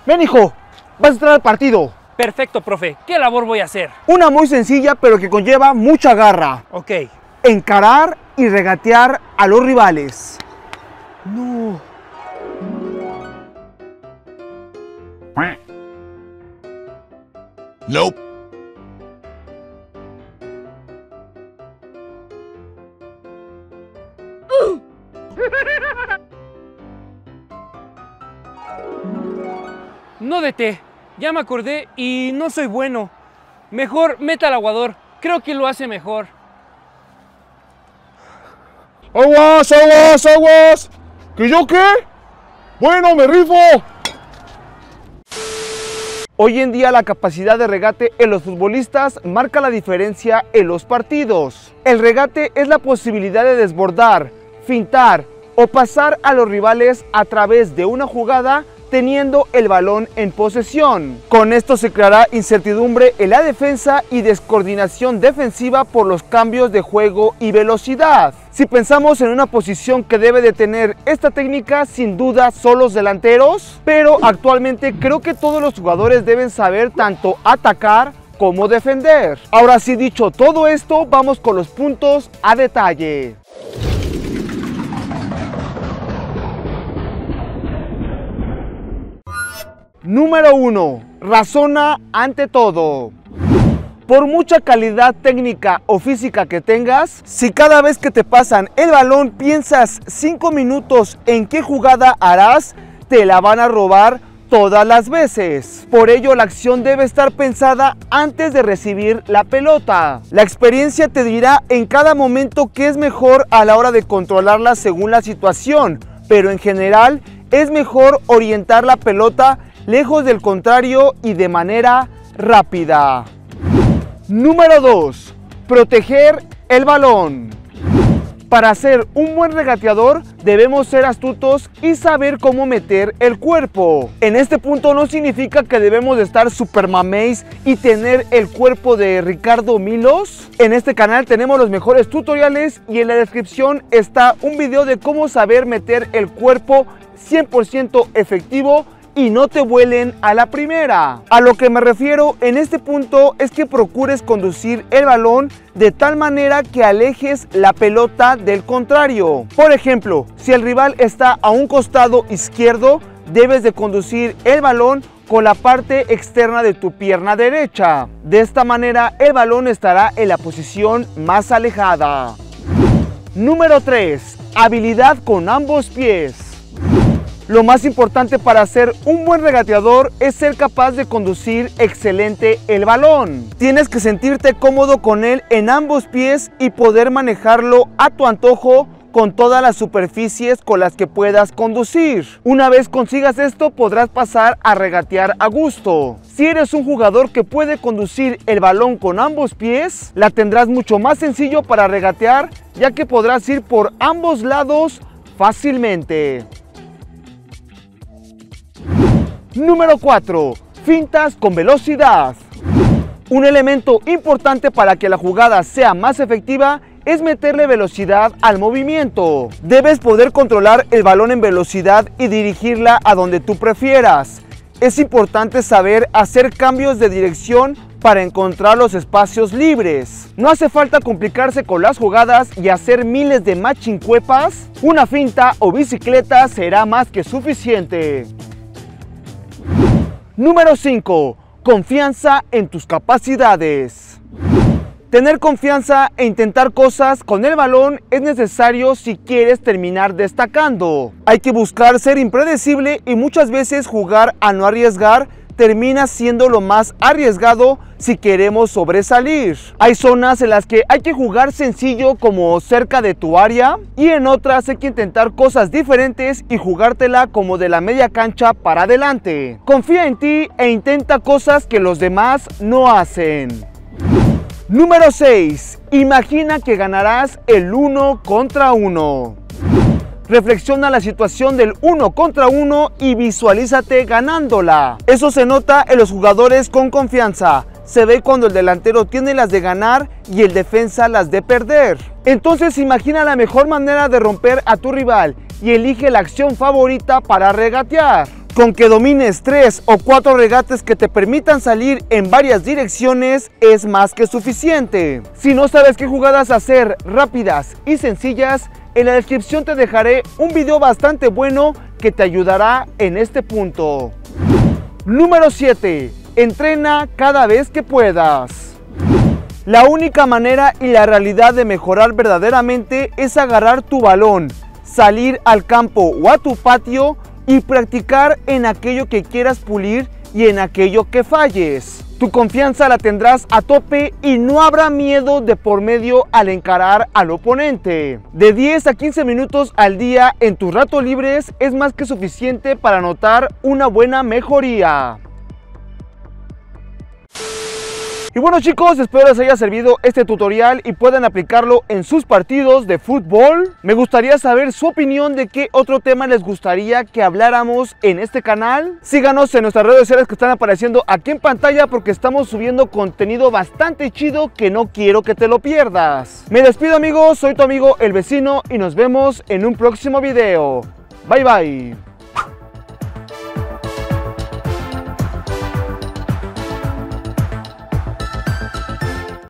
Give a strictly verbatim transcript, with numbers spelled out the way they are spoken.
Ven, hijo, vas a entrar al partido. Perfecto, profe. ¿Qué labor voy a hacer? Una muy sencilla, pero que conlleva mucha garra. Ok. Encarar y regatear a los rivales. No. Nope. No de té. Ya me acordé y no soy bueno. Mejor meta al aguador. Creo que lo hace mejor. ¡Aguas, aguas, aguas! ¿Que yo qué? Bueno, me rifo. Hoy en día la capacidad de regate en los futbolistas marca la diferencia en los partidos. El regate es la posibilidad de desbordar, fintar o pasar a los rivales a través de una jugada teniendo el balón en posesión. Con esto se creará incertidumbre en la defensa y descoordinación defensiva por los cambios de juego y velocidad. Si pensamos en una posición que debe de tener esta técnica, sin duda son los delanteros, pero actualmente creo que todos los jugadores deben saber tanto atacar como defender. Ahora sí, dicho todo esto, vamos con los puntos a detalle. Número uno. Razona ante todo. Por mucha calidad técnica o física que tengas, si cada vez que te pasan el balón piensas cinco minutos en qué jugada harás, te la van a robar todas las veces. Por ello, la acción debe estar pensada antes de recibir la pelota. La experiencia te dirá en cada momento qué es mejor a la hora de controlarla según la situación, pero en general es mejor orientar la pelota lejos del contrario y de manera rápida. Número dos. Proteger el balón. Para ser un buen regateador debemos ser astutos y saber cómo meter el cuerpo. En este punto no significa que debemos de estar super mameis y tener el cuerpo de Ricardo Milos. En este canal tenemos los mejores tutoriales y en la descripción está un video de cómo saber meter el cuerpo cien por ciento efectivo y no te vuelen a la primera. A lo que me refiero en este punto es que procures conducir el balón de tal manera que alejes la pelota del contrario. Por ejemplo, si el rival está a un costado izquierdo, debes de conducir el balón con la parte externa de tu pierna derecha. De esta manera el balón estará en la posición más alejada. Número tres. Habilidad con ambos pies. Lo más importante para ser un buen regateador es ser capaz de conducir excelente el balón. Tienes que sentirte cómodo con él en ambos pies y poder manejarlo a tu antojo con todas las superficies con las que puedas conducir. Una vez consigas esto, podrás pasar a regatear a gusto. Si eres un jugador que puede conducir el balón con ambos pies, la tendrás mucho más sencillo para regatear, ya que podrás ir por ambos lados fácilmente. Número cuatro. Fintas con velocidad. Un elemento importante para que la jugada sea más efectiva es meterle velocidad al movimiento. Debes poder controlar el balón en velocidad y dirigirla a donde tú prefieras. Es importante saber hacer cambios de dirección para encontrar los espacios libres. No hace falta complicarse con las jugadas y hacer miles de machincuepas. Una finta o bicicleta será más que suficiente. Número cinco. Confianza en tus capacidades. Tener confianza e intentar cosas con el balón es necesario si quieres terminar destacando. Hay que buscar ser impredecible y muchas veces jugar a no arriesgar termina siendo lo más arriesgado si queremos sobresalir. Hay zonas en las que hay que jugar sencillo como cerca de tu área y en otras hay que intentar cosas diferentes y jugártela como de la media cancha para adelante. Confía en ti e intenta cosas que los demás no hacen. Número seis. Imagina que ganarás el uno contra uno. Reflexiona la situación del uno contra uno y visualízate ganándola. Eso se nota en los jugadores con confianza. Se ve cuando el delantero tiene las de ganar y el defensa las de perder. Entonces imagina la mejor manera de romper a tu rival y elige la acción favorita para regatear. Con que domines tres o cuatro regates que te permitan salir en varias direcciones es más que suficiente. Si no sabes qué jugadas hacer rápidas y sencillas, en la descripción te dejaré un video bastante bueno que te ayudará en este punto. Número siete. Entrena cada vez que puedas. La única manera y la realidad de mejorar verdaderamente es agarrar tu balón, salir al campo o a tu patio y practicar en aquello que quieras pulir y en aquello que falles. Tu confianza la tendrás a tope y no habrá miedo de por medio al encarar al oponente. De diez a quince minutos al día en tus ratos libres es más que suficiente para notar una buena mejoría. Y bueno chicos, espero les haya servido este tutorial y puedan aplicarlo en sus partidos de fútbol. Me gustaría saber su opinión de qué otro tema les gustaría que habláramos en este canal. Síganos en nuestras redes sociales que están apareciendo aquí en pantalla porque estamos subiendo contenido bastante chido que no quiero que te lo pierdas. Me despido amigos, soy tu amigo El Vecino y nos vemos en un próximo video. Bye bye.